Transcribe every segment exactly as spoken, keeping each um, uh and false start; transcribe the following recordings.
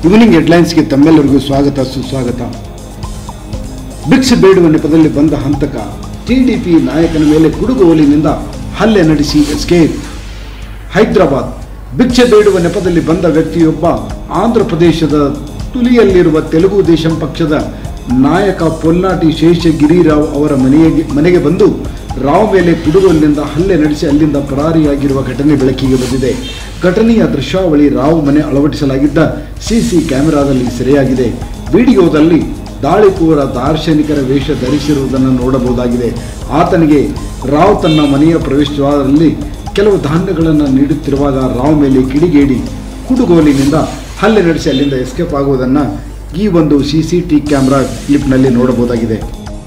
Evening ಹೆಡ್ಲೈನ್ಸ್ಗೆ ತಮ್ಮೆಲ್ಲರಿಗೂ ಸ್ವಾಗತ ಸುಸ್ವಾಗತ. ಭಿಕ್ಷೆ ಬೇಡುವ ನೆಪದಲ್ಲಿ ಬಂದ ಹಂತಕ ಟಿಡಿಪಿ ನಾಯಕನ ಮೇಲೆ ಕುಡುಗೋಲಿನಿಂದ ಹಲ್ಲೆ ನಡೆಸಿ ಎಸ್ಕೇಪ್. ಹೈದರಾಬಾದ್ ಭಿಕ್ಷೆ ಬೇಡುವ ನೆಪದಲ್ಲಿ ಬಂದ ವ್ಯಕ್ತಿಯೊಬ್ಬ ಆಂಧ್ರ ಪ್ರದೇಶದ ತುಲಿಯಲ್ಲಿರುವ ತೆಲುಗು ದೇಶಂ ಪಕ್ಷದ ನಾಯಕ ಪೊಲ್ನಾಟಿ ಶೇಷಗಿರಿರಾವ್ ಅವರ ಮನೆಗೆ ಮನೆಗೆ ಬಂದು ರಾವ್ ಮೇಲೆ ಕುಡುಗೋಲಿನಿಂದ ಹಲ್ಲೆ ನಡೆಸಿ ಅಲ್ಲಿಂದ ಪರಾರಿಯಾಗಿರುವ ಘಟನೆ ಬೆಳಕಿಗೆ ಬಂದಿದೆ. ಘಟನೆಯ ದೃಶ್ಯಾವಳಿ ರಾವ್ ಮನೆ ಅಳವಡಿಸಲಾಗಿದ್ದ ಸಿಸಿ ಕ್ಯಾಮೆರಾದಲ್ಲಿ ಸೆರೆಯಾಗಿದೆ. ವಿಡಿಯೋದಲ್ಲಿ ದಾಳಿಕೋರ ದಾರ್ಶನಿಕರ ವೇಷ ಧರಿಸಿರುವುದನ್ನು ನೋಡಬಹುದಾಗಿದೆ. ಆತನಿಗೆ ರಾವ್ ತನ್ನ ಮನೆಯ ಪ್ರವೇಶದ್ವಾರದಲ್ಲಿ ಕೆಲವು ಧಾನ್ಯಗಳನ್ನು ನೀಡುತ್ತಿರುವಾಗ ರಾವ್ ಮೇಲೆ ಕಿಡಿಗೇಡಿ ಕುಡುಗೋಲಿನಿಂದ ಹಲ್ಲೆ ನಡೆಸಿ ಅಲ್ಲಿಂದ ಎಸ್ಕೇಪ್ ಆಗುವುದನ್ನು ಈ ಒಂದು ಸಿಸಿಟಿ ಕ್ಯಾಮೆರಾ ಕ್ಲಿಪ್ನಲ್ಲಿ ನೋಡಬಹುದಾಗಿದೆ.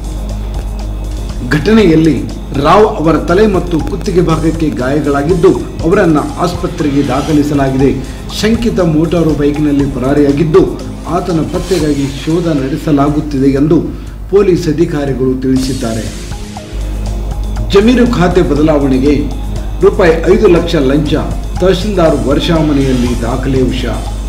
ಘಟನೆಯಲ್ಲಿ ರಾವ್ ಅವರ ತಲೆ ಮತ್ತು ಕುತ್ತಿಗೆ ಭಾಗಕ್ಕೆ ಗಾಯಗಳಾಗಿದ್ದು ಅವರನ್ನು ಆಸ್ಪತ್ರೆಗೆ ದಾಖಲಿಸಲಾಗಿದೆ. ಶಂಕಿತ ಮೋಟಾರು ಬೈಕ್ನಲ್ಲಿ ಪರಾರಿಯಾಗಿದ್ದು ಆತನ ಪತ್ತೆಗಾಗಿ ಶೋಧ ನಡೆಸಲಾಗುತ್ತಿದೆ ಎಂದು ಪೊಲೀಸ್ ಅಧಿಕಾರಿಗಳು ತಿಳಿಸಿದ್ದಾರೆ. ಜಮೀನು ಖಾತೆ ಬದಲಾವಣೆಗೆ ರೂಪಾಯಿ ಐದು ಲಕ್ಷ ಲಂಚ, ತಹಶೀಲ್ದಾರ್ ವರ್ಷಾ ಮನೆಯಲ್ಲಿ ದಾಖಲೆ ವಶ.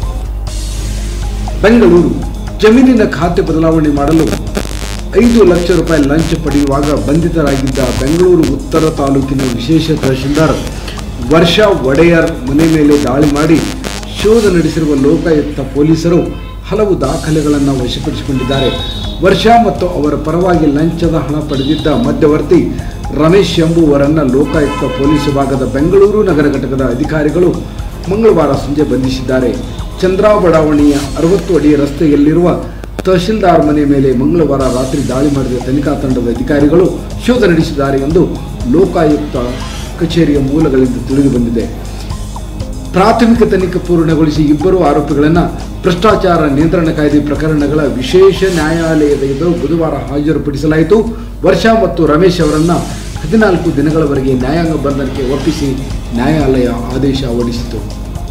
ಬೆಂಗಳೂರು ಜಮೀನಿನ ಖಾತೆ ಬದಲಾವಣೆ ಮಾಡಲು ಐದು ಲಕ್ಷ ರೂಪಾಯಿ ಲಂಚ ಪಡೆಯುವಾಗ ಬಂಧಿತರಾಗಿದ್ದ ಬೆಂಗಳೂರು ಉತ್ತರ ತಾಲೂಕಿನ ವಿಶೇಷ ತಹಶೀಲ್ದಾರ್ ವರ್ಷಾ ಒಡೆಯರ್ ಮನೆ ಮೇಲೆ ದಾಳಿ ಮಾಡಿ ಶೋಧ ನಡೆಸಿರುವ ಲೋಕಾಯುಕ್ತ ಪೊಲೀಸರು ಹಲವು ದಾಖಲೆಗಳನ್ನು ವಶಪಡಿಸಿಕೊಂಡಿದ್ದಾರೆ. ವರ್ಷಾ ಮತ್ತು ಅವರ ಪರವಾಗಿ ಲಂಚದ ಹಣ ಪಡೆದಿದ್ದ ಮಧ್ಯವರ್ತಿ ರಮೇಶ್ ಎಂಬುವರನ್ನು ಲೋಕಾಯುಕ್ತ ಪೊಲೀಸ್ ವಿಭಾಗದ ಬೆಂಗಳೂರು ನಗರ ಘಟಕದ ಅಧಿಕಾರಿಗಳು ಮಂಗಳವಾರ ಸಂಜೆ ಬಂಧಿಸಿದ್ದಾರೆ. ಚಂದ್ರ ಬಡಾವಣೆಯ ಅರವತ್ತು ಅಡಿ ರಸ್ತೆಯಲ್ಲಿರುವ ತಹಶೀಲ್ದಾರ್ ಮನೆ ಮೇಲೆ ಮಂಗಳವಾರ ರಾತ್ರಿ ದಾಳಿ ಮಾಡಿದ ತನಿಖಾ ತಂಡದ ಅಧಿಕಾರಿಗಳು ಶೋಧ ನಡೆಸಿದ್ದಾರೆ ಎಂದು ಲೋಕಾಯುಕ್ತ ಕಚೇರಿಯ ಮೂಲಗಳಿಂದ ತಿಳಿದು ಬಂದಿದೆ. ಪ್ರಾಥಮಿಕ ತನಿಖೆ ಪೂರ್ಣಗೊಳಿಸಿ ಇಬ್ಬರು ಆರೋಪಿಗಳನ್ನು ಭ್ರಷ್ಟಾಚಾರ ನಿಯಂತ್ರಣ ಕಾಯ್ದೆ ಪ್ರಕರಣಗಳ ವಿಶೇಷ ನ್ಯಾಯಾಲಯದ ಎದುರು ಬುಧವಾರ ಹಾಜರುಪಡಿಸಲಾಯಿತು. ವರ್ಷಾ ಮತ್ತು ರಮೇಶ್ ಅವರನ್ನು ಹದಿನಾಲ್ಕು ದಿನಗಳವರೆಗೆ ನ್ಯಾಯಾಂಗ ಬಂಧನಕ್ಕೆ ಒಪ್ಪಿಸಿ ನ್ಯಾಯಾಲಯ ಆದೇಶ ಹೊರಡಿಸಿತು.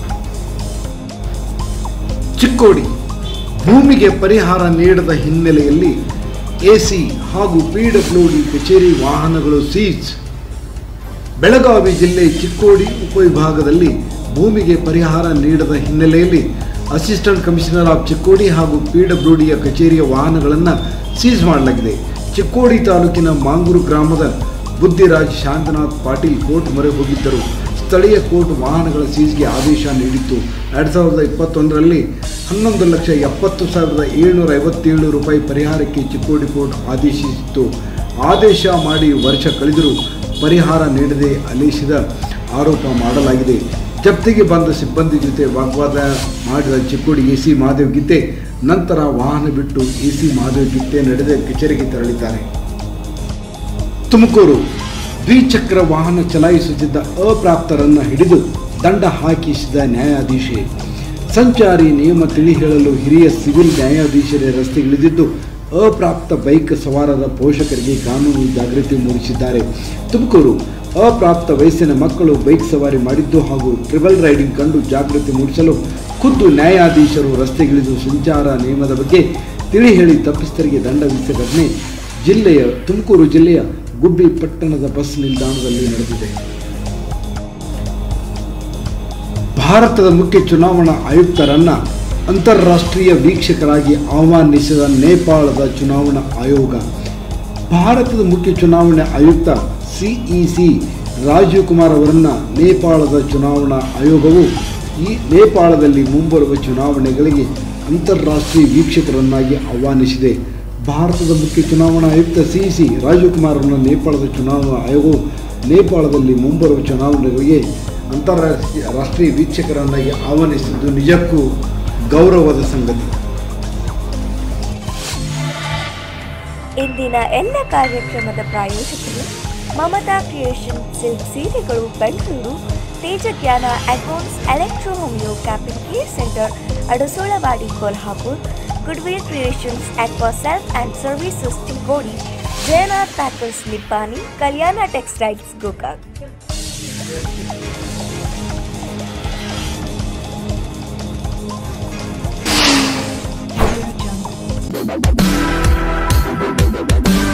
ಚಿಕ್ಕೋಡಿ ಭೂಮಿಗೆ ಪರಿಹಾರ ನೀಡದ ಹಿನ್ನೆಲೆಯಲ್ಲಿ ಎಸಿ ಹಾಗೂ ಪಿಡಬ್ಲ್ಯೂಡಿ ಕಚೇರಿ ವಾಹನಗಳು ಸೀಜ್. ಬೆಳಗಾವಿ ಜಿಲ್ಲೆ ಚಿಕ್ಕೋಡಿ ಉಪವಿಭಾಗದಲ್ಲಿ ಭೂಮಿಗೆ ಪರಿಹಾರ ನೀಡದ ಹಿನ್ನೆಲೆಯಲ್ಲಿ ಅಸಿಸ್ಟೆಂಟ್ ಕಮಿಷನರ್ ಆಫ್ ಚಿಕ್ಕೋಡಿ ಹಾಗೂ ಪಿಡಬ್ಲ್ಯೂಡಿಯ ಕಚೇರಿಯ ವಾಹನಗಳನ್ನು ಸೀಜ್ ಮಾಡಲಾಗಿದೆ. ಚಿಕ್ಕೋಡಿ ತಾಲೂಕಿನ ಮಾಂಗೂರು ಗ್ರಾಮದ ಬುದ್ಧಿರಾಜ್ ಶಾಂತನಾಥ್ ಪಾಟೀಲ್ ಕೋರ್ಟ್ ಮೊರೆ ಹೋಗಿದ್ದರು. ಸ್ಥಳೀಯ ಕೋರ್ಟ್ ವಾಹನಗಳ ಸೀಜ್ಗೆ ಆದೇಶ ನೀಡಿತ್ತು. ಎರಡು ಸಾವಿರದ ಇಪ್ಪತ್ತೊಂದರಲ್ಲಿ ಹನ್ನೊಂದು ಲಕ್ಷ ಎಪ್ಪತ್ತು ಸಾವಿರದ ಏಳ್ನೂರ ಐವತ್ತೇಳು ರೂಪಾಯಿ ಪರಿಹಾರಕ್ಕೆ ಚಿಕ್ಕೋಡಿ ಕೋರ್ಟ್ ಆದೇಶಿಸಿತ್ತು. ಆದೇಶ ಮಾಡಿ ವರ್ಷ ಕಳೆದರೂ ಪರಿಹಾರ ನೀಡದೆ ಅಲಿಸಿದ ಆರೋಪ ಮಾಡಲಾಗಿದೆ. ಜಪ್ತಿಗೆ ಬಂದ ಸಿಬ್ಬಂದಿ ಜೊತೆ ವಾಗ್ವಾದ ಮಾಡಿದ ಚಿಕ್ಕೋಡಿ ಎಸಿ ಮಹಾದೇವ್ ಗಿತ್ತೆ ನಂತರ ವಾಹನ ಬಿಟ್ಟು ಎಸಿ ಮಹಾದೇವ್ ಗಿತ್ತೆ ನಡೆದ ಕಚೇರಿಗೆ ತೆರಳಿದ್ದಾರೆ. ತುಮಕೂರು ದ್ವಿಚಕ್ರ ವಾಹನ ಚಲಾಯಿಸುತ್ತಿದ್ದ ಅಪ್ರಾಪ್ತರನ್ನು ಹಿಡಿದು ದಂಡ ಹಾಕಿಸಿದ ನ್ಯಾಯಾಧೀಶೆ. ಸಂಚಾರಿ ನಿಯಮ ತಿಳಿ ಹೇಳಲು ಹಿರಿಯ ಸಿವಿಲ್ ನ್ಯಾಯಾಧೀಶರೇ ರಸ್ತೆಗಿಳಿದಿದ್ದು ಅಪ್ರಾಪ್ತ ಬೈಕ್ ಸವಾರರ ಪೋಷಕರಿಗೆ ಕಾನೂನು ಜಾಗೃತಿ ಮೂಡಿಸಿದ್ದಾರೆ. ತುಮಕೂರು ಅಪ್ರಾಪ್ತ ವಯಸ್ಸಿನ ಮಕ್ಕಳು ಬೈಕ್ ಸವಾರಿ ಮಾಡಿದ್ದು ಹಾಗೂ ಟ್ರಿಬಲ್ ರೈಡಿಂಗ್ ಕಂಡು ಜಾಗೃತಿ ಮೂಡಿಸಲು ಖುದ್ದು ನ್ಯಾಯಾಧೀಶರು ರಸ್ತೆಗಿಳಿದು ಸಂಚಾರ ನಿಯಮದ ಬಗ್ಗೆ ತಿಳಿ ಹೇಳಿ ತಪ್ಪಿತಸ್ಥರಿಗೆ ದಂಡ ವಿಧಿಸಿದ ಘಟನೆ ಜಿಲ್ಲೆಯ ತುಮಕೂರು ಜಿಲ್ಲೆಯ ಗುಬ್ಬಿ ಪಟ್ಟಣದ ಬಸ್ ನಿಲ್ದಾಣದಲ್ಲಿ ನಡೆದಿದೆ. ಭಾರತದ ಮುಖ್ಯ ಚುನಾವಣಾ ಆಯುಕ್ತರನ್ನು ಅಂತಾರಾಷ್ಟ್ರೀಯ ವೀಕ್ಷಕರಾಗಿ ಆಹ್ವಾನಿಸಿದ ನೇಪಾಳದ ಚುನಾವಣಾ ಆಯೋಗ. ಭಾರತದ ಮುಖ್ಯ ಚುನಾವಣಾ ಆಯುಕ್ತ ಸಿಇಸಿ ರಾಜೀವ್ ಕುಮಾರ್ ಅವರನ್ನು ನೇಪಾಳದ ಚುನಾವಣಾ ಆಯೋಗವು ಈ ನೇಪಾಳದಲ್ಲಿ ಮುಂಬರುವ ಚುನಾವಣೆಗಳಿಗೆ ಅಂತಾರಾಷ್ಟ್ರೀಯ ವೀಕ್ಷಕರನ್ನಾಗಿ ಆಹ್ವಾನಿಸಿದೆ. ಭಾರತದ ಮುಖ್ಯ ಚುನಾವಣಾ ಆಯುಕ್ತ ಸಿಇಸಿ ರಾಜೀವ್ ಕುಮಾರ್ ಅವರನ್ನು ನೇಪಾಳದ ಚುನಾವಣಾ ಆಯೋಗವು ನೇಪಾಳದಲ್ಲಿ ಮುಂಬರುವ ಚುನಾವಣೆಗಳಿಗೆ ಅಂತಾರಾಷ್ಟ್ರೀಯ ರಾಷ್ಟ್ರೀಯ ವೀಕ್ಷಕರನ್ನಾಗಿ ಆಹ್ವಾನಿಸಿದ್ದು ನಿಜಕ್ಕೂ ಗೌರವದ ಸಂಗತಿ. ಇಂದಿನ ಎಲ್ಲ ಕಾರ್ಯಕ್ರಮದ ಪ್ರಾಯೋಜಕರು ಮಮತಾ ಕ್ರಿಯೇಷನ್ ಸಿಲ್ಕ್ ಸೀರೆಗಳು Bengaluru, Tejajnana advance electro homeopathic care centre Adasolawadi Kolhapur, goodwill creations aqua self and services Chikkodi, Jayanath packers Nippani, Kalyana textiles Gokak. Bye.